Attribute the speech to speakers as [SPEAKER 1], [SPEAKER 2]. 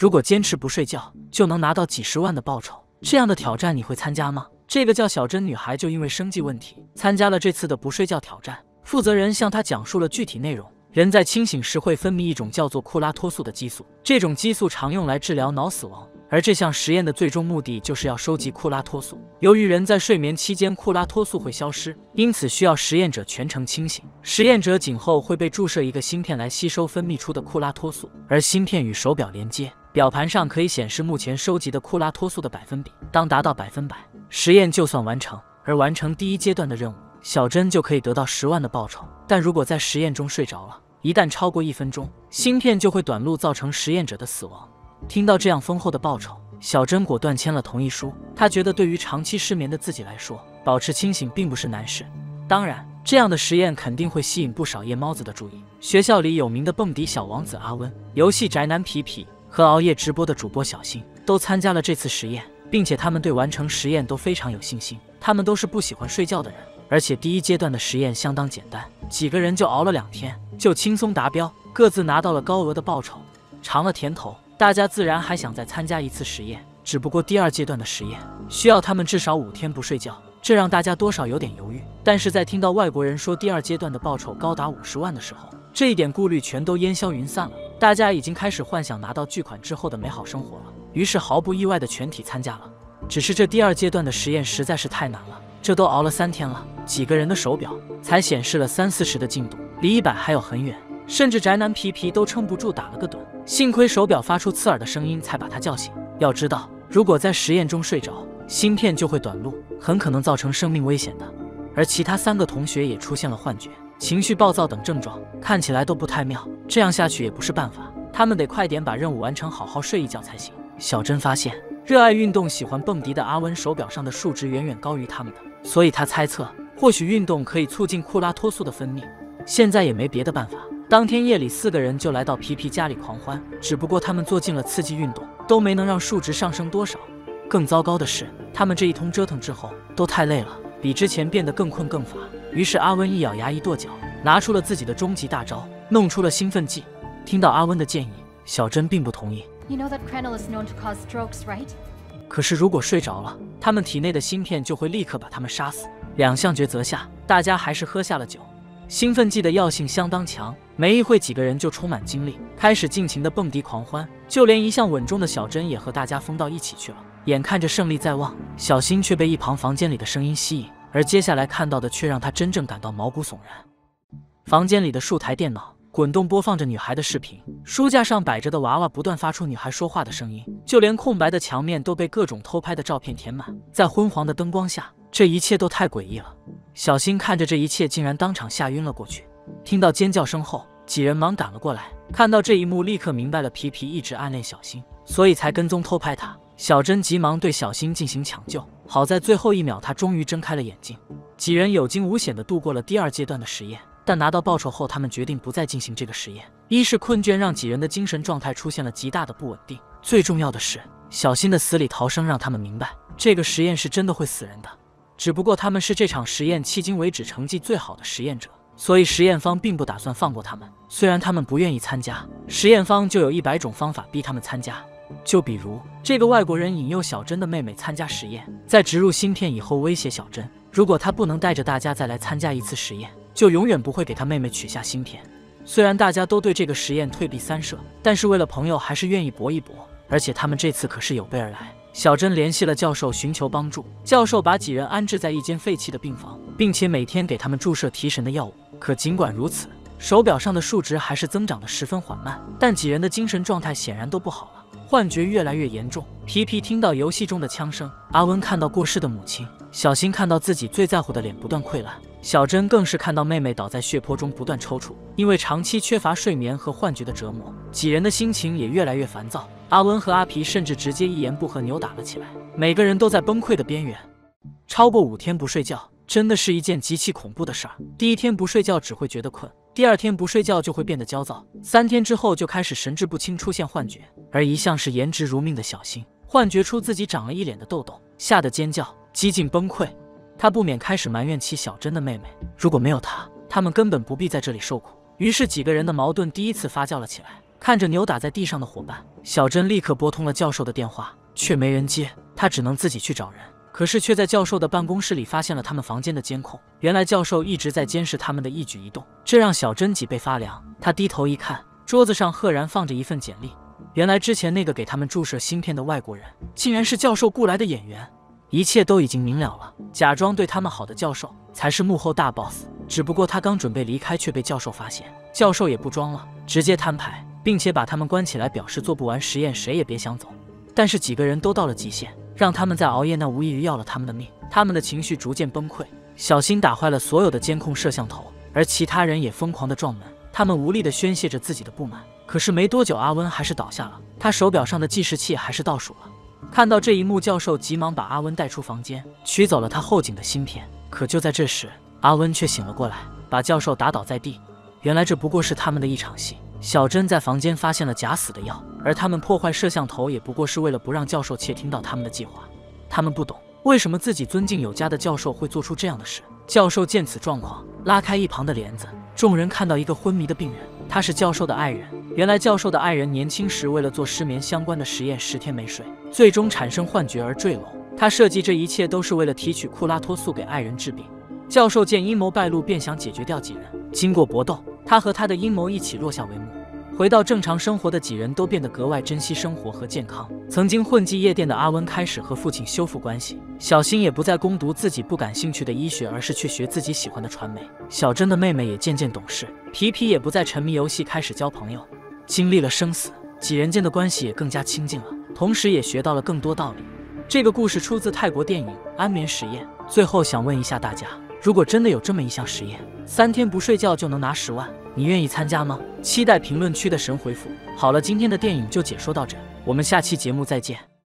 [SPEAKER 1] 如果坚持不睡觉，就能拿到几十万的报酬。这样的挑战你会参加吗？这个叫小珍女孩就因为生计问题参加了这次的不睡觉挑战。负责人向她讲述了具体内容。人在清醒时会分泌一种叫做库拉托素的激素，这种激素常用来治疗脑死亡。而这项实验的最终目的就是要收集库拉托素。由于人在睡眠期间库拉托素会消失，因此需要实验者全程清醒。实验者颈后会被注射一个芯片来吸收分泌出的库拉托素，而芯片与手表连接，表盘上可以显示目前收集的库拉托素的百分比。当达到100%，实验就算完成。而完成第一阶段的任务，小珍就可以得到10万的报酬。但如果在实验中睡着了，一旦超过1分钟，芯片就会短路，造成实验者的死亡。听到这样丰厚的报酬，小珍果断签了同意书。她觉得对于长期失眠的自己来说，保持清醒并不是难事。当然，这样的实验肯定会吸引不少夜猫子的注意。学校里有名的蹦迪小王子阿温、游戏宅男皮皮和熬夜直播的主播小新都参加了这次实验，并且他们对完成实验都非常有信心。他们都是不喜欢睡觉的人，而且第一阶段的实验相当简单，几个人就熬了2天，就轻松达标，各自拿到了高额的报酬。尝了甜头，大家自然还想再参加一次实验。只不过第2阶段的实验需要他们至少5天不睡觉，这让大家多少有点犹豫。但是在听到外国人说第2阶段的报酬高达50万的时候，这一点顾虑全都烟消云散了。大家已经开始幻想拿到巨款之后的美好生活了，于是毫不意外的全体参加了。只是这第2阶段的实验实在是太难了，这都熬了3天了，几个人的手表才显示了30-40的进度，离100还有很远，甚至宅男皮皮都撑不住打了个盹。幸亏手表发出刺耳的声音才把他叫醒。要知道，如果在实验中睡着，芯片就会短路，很可能造成生命危险的。而其他3个同学也出现了幻觉、情绪暴躁等症状，看起来都不太妙。这样下去也不是办法，他们得快点把任务完成，好好睡一觉才行。小珍发现，热爱运动、喜欢蹦迪的阿温手表上的数值远远高于他们的，所以他猜测，或许运动可以促进库拉托素的分泌。现在也没别的办法，当天夜里4个人就来到皮皮家里狂欢，只不过他们做尽了刺激运动，都没能让数值上升多少。更糟糕的是，他们这一通折腾之后都太累了，比之前变得更困更乏。于是阿温一咬牙一跺脚，拿出了自己的终极大招，弄出了兴奋剂。听到阿温的建议，小珍并不同意。
[SPEAKER 2] You know that Krenel is known to cause strokes, right?
[SPEAKER 1] 可是如果睡着了，他们体内的芯片就会立刻把他们杀死。2项抉择下，大家还是喝下了酒。兴奋剂的药性相当强，没一会几个人就充满精力，开始尽情的蹦迪狂欢。就连一向稳重的小珍也和大家疯到一起去了。眼看着胜利在望，小新却被一旁房间里的声音吸引，而接下来看到的却让他真正感到毛骨悚然。房间里的数台电脑滚动播放着女孩的视频，书架上摆着的娃娃不断发出女孩说话的声音，就连空白的墙面都被各种偷拍的照片填满。在昏黄的灯光下，这一切都太诡异了。小新看着这一切，竟然当场吓晕了过去。听到尖叫声后，几人忙赶了过来，看到这一幕，立刻明白了皮皮一直暗恋小新，所以才跟踪偷拍他。小珍急忙对小新进行抢救，好在最后1秒，他终于睁开了眼睛。几人有惊无险地度过了第2阶段的实验。但拿到报酬后，他们决定不再进行这个实验。一是困倦让几人的精神状态出现了极大的不稳定，最重要的是，小新的死里逃生让他们明白，这个实验是真的会死人的。只不过他们是这场实验迄今为止成绩最好的实验者，所以实验方并不打算放过他们。虽然他们不愿意参加，实验方就有100种方法逼他们参加。就比如，这个外国人引诱小珍的妹妹参加实验，在植入芯片以后威胁小珍，如果她不能带着大家再来参加一次实验，就永远不会给她妹妹取下芯片。虽然大家都对这个实验退避三舍，但是为了朋友还是愿意搏一搏。而且他们这次可是有备而来。小珍联系了教授寻求帮助，教授把几人安置在一间废弃的病房，并且每天给他们注射提神的药物。可尽管如此，手表上的数值还是增长得十分缓慢，但几人的精神状态显然都不好了，幻觉越来越严重。皮皮听到游戏中的枪声，阿温看到过世的母亲，小新看到自己最在乎的脸不断溃烂，小珍更是看到妹妹倒在血泊中不断抽搐。因为长期缺乏睡眠和幻觉的折磨，几人的心情也越来越烦躁。阿温和阿皮甚至直接一言不合扭打了起来，每个人都在崩溃的边缘。超过5天不睡觉真的是一件极其恐怖的事儿。第1天不睡觉只会觉得困，第2天不睡觉就会变得焦躁，3天之后就开始神志不清，出现幻觉。而一向是颜值如命的小新，幻觉出自己长了一脸的痘痘，吓得尖叫，几近崩溃。他不免开始埋怨起小珍的妹妹，如果没有她，他们根本不必在这里受苦。于是几个人的矛盾第一次发酵了起来。 看着扭打在地上的伙伴，小珍立刻拨通了教授的电话，却没人接，她只能自己去找人。可是却在教授的办公室里发现了他们房间的监控，原来教授一直在监视他们的一举一动，这让小珍脊背发凉。她低头一看，桌子上赫然放着一份简历，原来之前那个给他们注射芯片的外国人，竟然是教授雇来的演员。一切都已经明了了，假装对他们好的教授才是幕后大 boss， 只不过他刚准备离开，却被教授发现。教授也不装了，直接摊牌，并且把他们关起来，表示做不完实验谁也别想走。但是几个人都到了极限，让他们再熬夜，那无异于要了他们的命。他们的情绪逐渐崩溃，小新打坏了所有的监控摄像头，而其他人也疯狂地撞门，他们无力地宣泄着自己的不满。可是没多久，阿温还是倒下了，他手表上的计时器还是倒数了。看到这一幕，教授急忙把阿温带出房间，取走了他后颈的芯片。可就在这时，阿温却醒了过来，把教授打倒在地。原来这不过是他们的一场戏。小珍在房间发现了假死的药，而他们破坏摄像头也不过是为了不让教授窃听到他们的计划。他们不懂为什么自己尊敬有加的教授会做出这样的事。教授见此状况，拉开一旁的帘子，众人看到一个昏迷的病人，他是教授的爱人。原来教授的爱人年轻时为了做失眠相关的实验，10天没睡，最终产生幻觉而坠楼。他设计这一切都是为了提取库拉托素给爱人治病。教授见阴谋败露，便想解决掉几人。经过搏斗，他和他的阴谋一起落下帷幕。回到正常生活的几人都变得格外珍惜生活和健康。曾经混迹夜店的阿温开始和父亲修复关系，小新也不再攻读自己不感兴趣的医学，而是去学自己喜欢的传媒。小珍的妹妹也渐渐懂事，皮皮也不再沉迷游戏，开始交朋友。经历了生死，几人间的关系也更加亲近了，同时也学到了更多道理。这个故事出自泰国电影《安眠实验》。最后想问一下大家，如果真的有这么一项实验，3天不睡觉就能拿10万，你愿意参加吗？期待评论区的神回复。好了，今天的电影就解说到这，我们下期节目再见。